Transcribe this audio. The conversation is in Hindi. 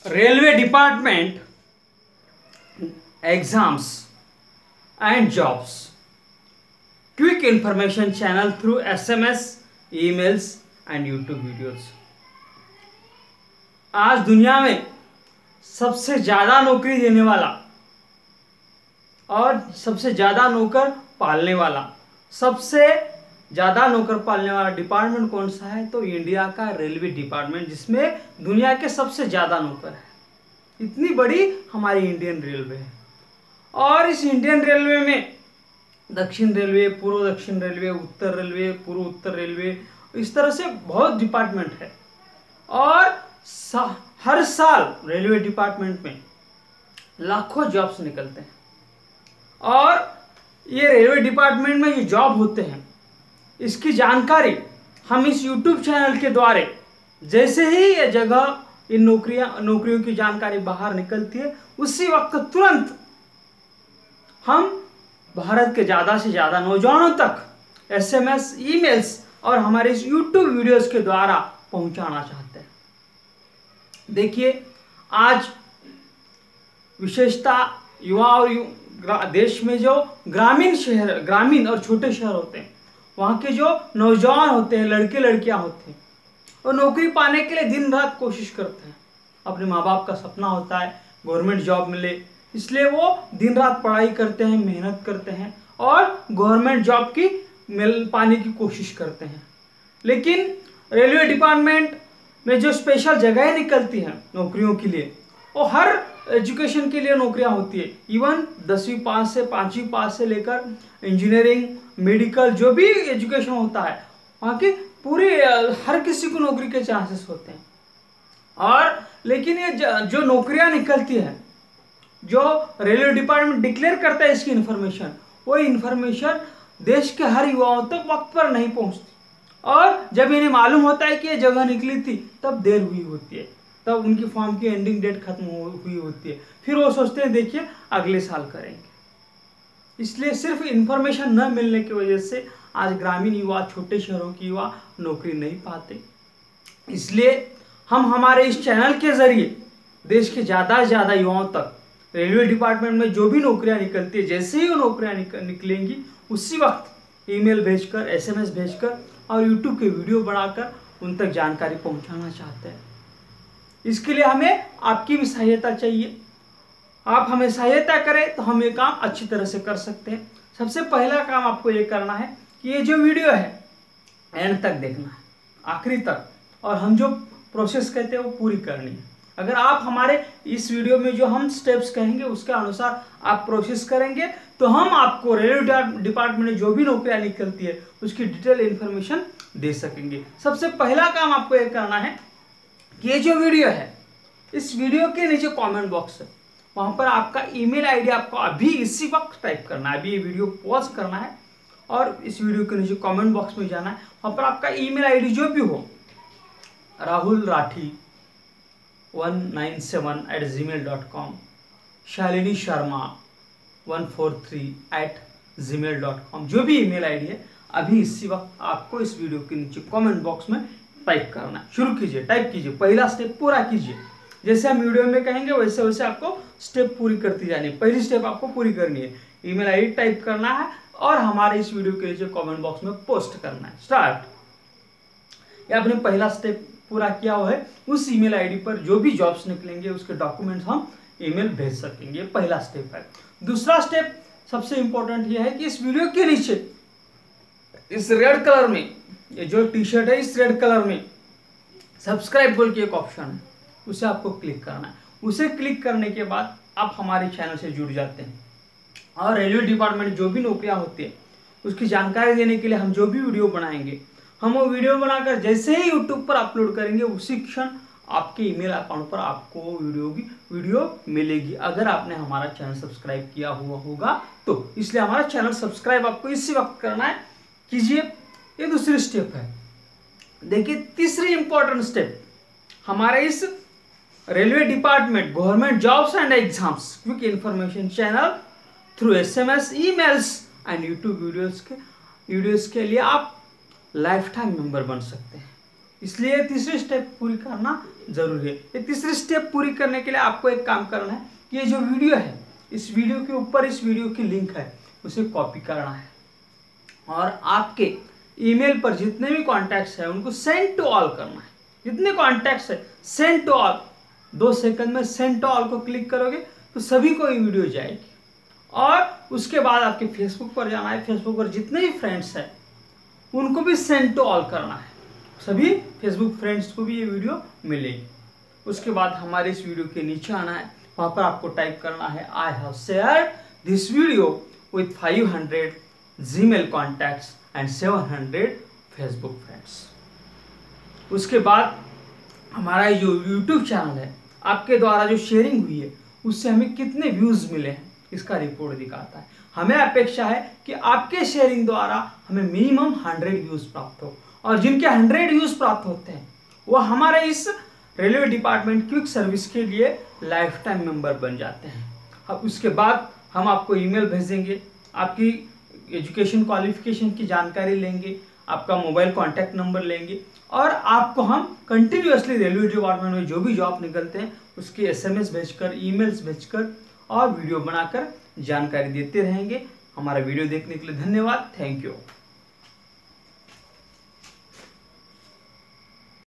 Railway Department exams and jobs. Quick information channel through SMS, emails and YouTube videos. आज दुनिया में सबसे ज्यादा नौकरी देने वाला और सबसे ज्यादा नौकर पालने वाला डिपार्टमेंट कौन सा है? तो इंडिया का रेलवे डिपार्टमेंट, जिसमें दुनिया के सबसे ज्यादा नौकर है। इतनी बड़ी हमारी इंडियन रेलवे है। और इस इंडियन रेलवे में दक्षिण रेलवे, पूर्व दक्षिण रेलवे, उत्तर रेलवे, पूर्व उत्तर रेलवे, इस तरह से बहुत डिपार्टमेंट है। और हर साल रेलवे डिपार्टमेंट में लाखों जॉब्स निकलते हैं। और ये रेलवे डिपार्टमेंट में ये जॉब होते हैं, इसकी जानकारी हम इस YouTube चैनल के द्वारा, जैसे ही ये जगह इन नौकरियों की जानकारी बाहर निकलती है, उसी वक्त तुरंत हम भारत के ज्यादा से ज्यादा नौजवानों तक SMS, ईमेल्स और हमारे इस YouTube वीडियोस के द्वारा पहुंचाना चाहते हैं। देखिए, आज विशेषता युवा और देश में जो ग्रामीण और छोटे शहर होते हैं, वहाँ के जो नौजवान होते हैं, लड़के लड़कियां होते हैं, वो नौकरी पाने के लिए दिन रात कोशिश करते हैं। अपने माँ बाप का सपना होता है गवर्नमेंट जॉब मिले, इसलिए वो दिन रात पढ़ाई करते हैं, मेहनत करते हैं और गवर्नमेंट जॉब की पाने की कोशिश करते हैं। लेकिन रेलवे डिपार्टमेंट में जो स्पेशल जगहें निकलती हैं नौकरियों के लिए, वो हर एजुकेशन के लिए नौकरियां होती है। इवन 10वीं पास से 5वीं पास से लेकर इंजीनियरिंग, मेडिकल, जो भी एजुकेशन होता है, वहाँ की पूरी हर किसी को नौकरी के चांसेस होते हैं। और लेकिन ये जो नौकरियां निकलती है, जो रेलवे डिपार्टमेंट डिक्लेयर करता है इसकी इंफॉर्मेशन, वो इंफॉर्मेशन देश के हर युवाओं तक वक्त पर नहीं पहुंचती। और जब इन्हें मालूम होता है कि ये जगह निकली थी, तब देर हुई होती है, तब उनकी फॉर्म की एंडिंग डेट खत्म हुई होती है। फिर वो सोचते हैं देखिए अगले साल करेंगे। इसलिए सिर्फ इंफॉर्मेशन न मिलने की वजह से आज ग्रामीण युवा, छोटे शहरों की युवा नौकरी नहीं पाते। इसलिए हम हमारे इस चैनल के जरिए देश के ज्यादा से ज्यादा युवाओं तक रेलवे डिपार्टमेंट में जो भी नौकरियां निकलती है, जैसे ही वो नौकरियां निकलेंगी, उसी वक्त ईमेल भेजकर, SMS भेजकर और YouTube के वीडियो बनाकर उन तक जानकारी पहुंचाना चाहते हैं। इसके लिए हमें आपकी भी सहायता चाहिए। आप हमें सहायता करें तो हम ये काम अच्छी तरह से कर सकते हैं। सबसे पहला काम आपको ये करना है कि ये जो वीडियो है एंड तक देखना है, आखिरी तक, और हम जो प्रोसेस कहते हैं वो पूरी करनी है। अगर आप हमारे इस वीडियो में जो हम स्टेप्स कहेंगे उसके अनुसार आप प्रोसेस करेंगे, तो हम आपको रेलवे डिपार्टमेंट में जो भी नौकरियां निकलती है उसकी डिटेल इंफॉर्मेशन दे सकेंगे। सबसे पहला काम आपको ये करना है कि ये जो वीडियो है, इस वीडियो के नीचे कमेंट बॉक्स है, वहां पर आपका ईमेल आईडी आपको अभी इसी वक्त टाइप करना है। अभी ये वीडियो पॉज करना है और इस वीडियो के नीचे कमेंट बॉक्स में जाना है। वहां पर आपका ईमेल आईडी जो भी हो, राहुल राठी 197@gmail.com, शालिनी शर्मा 143@gmail.com, जो भी ईमेल आईडी है, अभी इसी वक्त आपको इस वीडियो के नीचे कमेंट बॉक्स में टाइप करना है। शुरू कीजिए, टाइप कीजिए, पहला स्टेप पूरा कीजिए। जैसे हम वीडियो में कहेंगे वैसे वैसे आपको स्टेप पूरी करती जानी है। पहली स्टेप आपको पूरी करनी है, ईमेल आईडी टाइप करना है और हमारे इस वीडियो के नीचे कमेंट बॉक्स में पोस्ट करना है। स्टार्ट। ये आपने पहला स्टेप पूरा किया हुआ है। उस ईमेल आईडी पर जो भी जॉब्स निकलेंगे उसके डॉक्यूमेंट्स हम ईमेल भेज सकेंगे। पहला स्टेप है। दूसरा स्टेप सबसे इंपॉर्टेंट यह है कि इस वीडियो के नीचे इस रेड कलर में, ये जो टी शर्ट है, इस रेड कलर में सब्सक्राइब बोल के एक ऑप्शन है, उसे आपको क्लिक करना है। उसे क्लिक करने के बाद आप हमारे चैनल से जुड़ जाते हैं और रेलवे डिपार्टमेंट जो भी नौकरियां होती है उसकी जानकारी देने के लिए हम जो भी वीडियो बनाएंगे, हम वो वीडियो बनाकर जैसे ही YouTube पर अपलोड करेंगे, उसी क्षण आपके ईमेल अकाउंट पर आपको वीडियो मिलेगी, अगर आपने हमारा चैनल सब्सक्राइब किया हुआ होगा तो। इसलिए हमारा चैनल सब्सक्राइब आपको इसी वक्त करना है, कीजिए। ये दूसरी स्टेप है। देखिए, तीसरी इंपॉर्टेंट स्टेप हमारे इस railway department government jobs and exams quick information channel through SMS, emails and YouTube videos के लिए आप लाइफ टाइम मेंबर बन सकते हैं। इसलिए ये तीसरी स्टेप पूरी करना जरूरी है। ये तीसरी स्टेप पूरी करने के लिए आपको एक काम करना है कि ये जो वीडियो है, इस वीडियो के ऊपर इस वीडियो की लिंक है, उसे कॉपी करना है और आपके ईमेल पर जितने भी कॉन्टैक्ट्स हैं उनको सेंड टू ऑल करना है। जितने कॉन्टैक्ट्स है सेंड टू ऑल, 2 सेकंड में सेंड टू ऑल को क्लिक करोगे तो सभी को ये वीडियो जाएगी। और उसके बाद आपके फेसबुक पर जाना है, फेसबुक पर जितने भी फ्रेंड्स हैं उनको भी सेंड टू ऑल करना है, सभी फेसबुक फ्रेंड्स को भी ये वीडियो मिलेगी। उसके बाद हमारे इस वीडियो के नीचे आना है, वहां पर आपको टाइप करना है I have shared this video with 500 Gmail contacts and 700 Facebook friends. उसके बाद हमारा जो यूट्यूब चैनल है, आपके द्वारा जो शेयरिंग हुई है उससे हमें कितने व्यूज मिले हैं इसका रिपोर्ट दिखाता है। हमें अपेक्षा है कि आपके शेयरिंग द्वारा हमें मिनिमम 100 व्यूज प्राप्त हो, और जिनके 100 व्यूज प्राप्त होते हैं वो हमारे इस रेलवे डिपार्टमेंट क्विक सर्विस के लिए लाइफ टाइम मेंबर बन जाते हैं। अब उसके बाद हम आपको ईमेल भेजेंगे, आपकी एजुकेशन क्वालिफिकेशन की जानकारी लेंगे, आपका मोबाइल कॉन्टैक्ट नंबर लेंगे और आपको हम कंटिन्यूअसली रेलवे डिपार्टमेंट में जो भी जॉब निकलते हैं उसकी SMS भेजकर, ईमेल्स भेजकर और वीडियो बनाकर जानकारी देते रहेंगे। हमारा वीडियो देखने के लिए धन्यवाद। Thank you.